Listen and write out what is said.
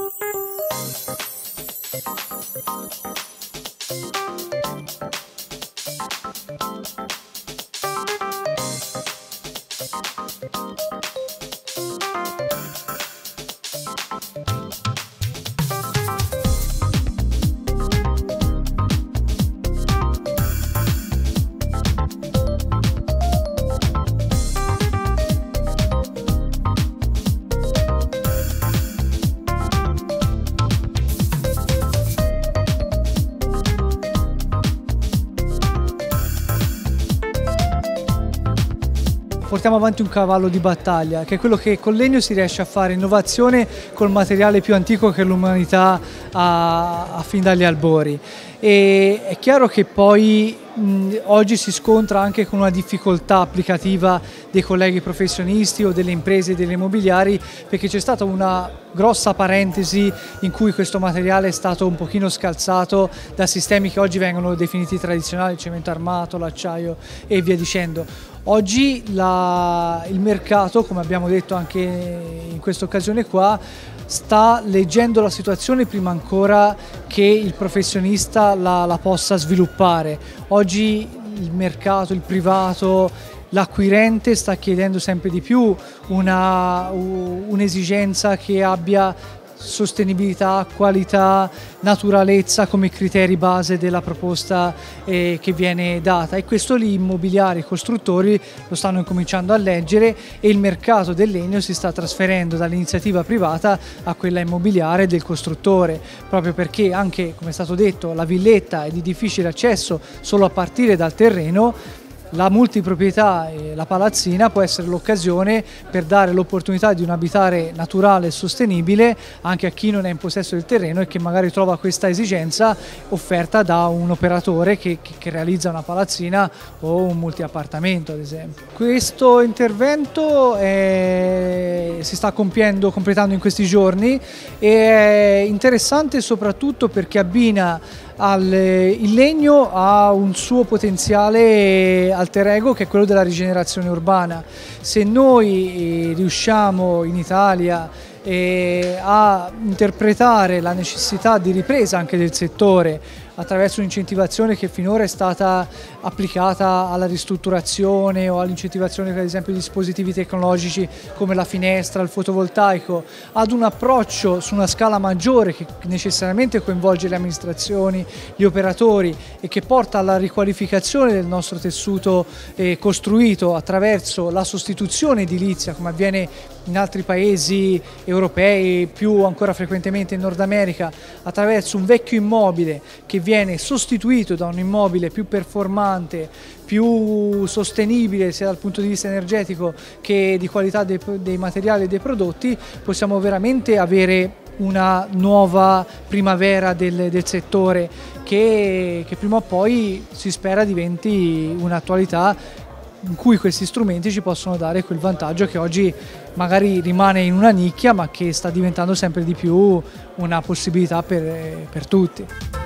Portiamo avanti un cavallo di battaglia, che è quello che col legno si riesce a fare innovazione col materiale più antico che l'umanità ha fin dagli albori. E è chiaro che poi oggi si scontra anche con una difficoltà applicativa dei colleghi professionisti o delle imprese e delle immobiliari, perché c'è stata una grossa parentesi in cui questo materiale è stato un pochino scalzato da sistemi che oggi vengono definiti tradizionali, il cemento armato, l'acciaio e via dicendo. Oggi il mercato, come abbiamo detto anche in questa occasione qua, sta leggendo la situazione prima ancora che il professionista la possa sviluppare. Oggi il mercato, il privato, l'acquirente sta chiedendo sempre di più un'esigenza che abbia sostenibilità, qualità, naturalezza come criteri base della proposta che viene data, e questo gli immobiliari, i costruttori lo stanno incominciando a leggere, e il mercato del legno si sta trasferendo dall'iniziativa privata a quella immobiliare del costruttore, proprio perché anche, come è stato detto, la villetta è di difficile accesso solo a partire dal terreno. La multiproprietà e la palazzina può essere l'occasione per dare l'opportunità di un abitare naturale e sostenibile anche a chi non è in possesso del terreno e che magari trova questa esigenza offerta da un operatore che realizza una palazzina o un multiappartamento, ad esempio. Questo intervento si sta completando in questi giorni, e è interessante soprattutto perché abbina il legno ha un suo potenziale alter ego, che è quello della rigenerazione urbana. Se noi riusciamo in Italia a interpretare la necessità di ripresa anche del settore attraverso un'incentivazione che finora è stata applicata alla ristrutturazione o all'incentivazione per esempio di dispositivi tecnologici come la finestra, il fotovoltaico, ad un approccio su una scala maggiore che necessariamente coinvolge le amministrazioni, gli operatori, e che porta alla riqualificazione del nostro tessuto costruito attraverso la sostituzione edilizia, come avviene in altri paesi europei, più ancora frequentemente in Nord America, attraverso un vecchio immobile che viene sostituito da un immobile più performante, più sostenibile sia dal punto di vista energetico che di qualità dei materiali e dei prodotti, possiamo veramente avere una nuova primavera del settore che prima o poi si spera diventi un'attualità in cui questi strumenti ci possono dare quel vantaggio che oggi magari rimane in una nicchia, ma che sta diventando sempre di più una possibilità per tutti.